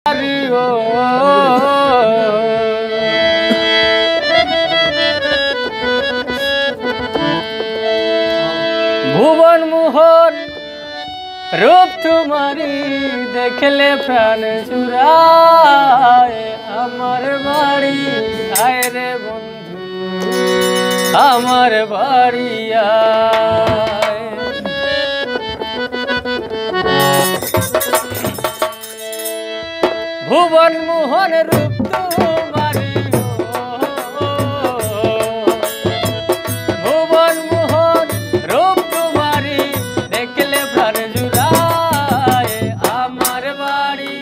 ভুবন মোহন রূপ তোমারি দেখলে প্রাণ জুড়ায় আমার বাড়ি আয় রে বন্ধু আমার বাড়ি আয়। ভুবন মোহন রূপ তোমারি ভুবন মোহন রূপ তোমারি দেখলে প্রাণ জুড়ায় আমার বাড়ি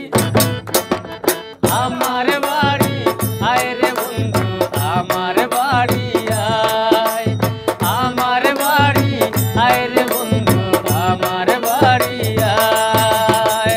আয় রে বন্ধু আমার বাড়ি আয় আমার বাড়ি আয় রে বন্ধু আমার বাড়ি আয়।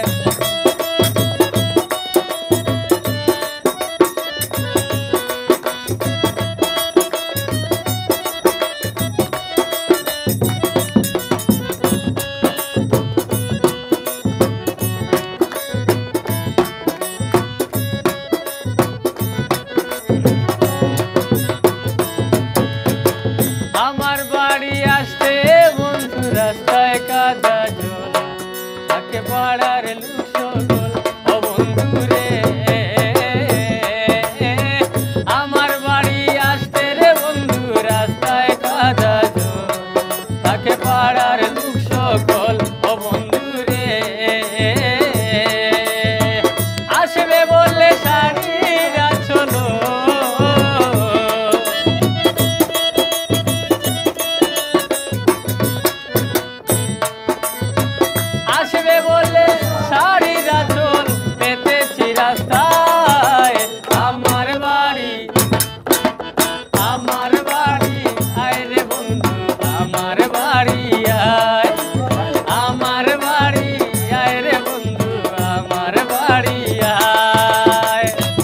আমার বাড়ি আসতে বন্ধু রাস্তায় কাদা জল তাকে পাড়ার লুসগোল ও বন্ধু রে আমার বাড়ি আসতে রে বন্ধু রাস্তায় কাদা জল তাকে পাড়ার লুসগোল ও বন্ধু রে আসবে বললে শাড়িরা চলো আসবে বলে শাড়িরা চল পেতেছি রাস্তায় আমার বাড়ি আয় রে বন্ধু আমার বাড়ি আয় আমার বাড়ি আয় রে বন্ধু আমার বাড়ি আয়।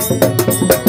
বন্ধু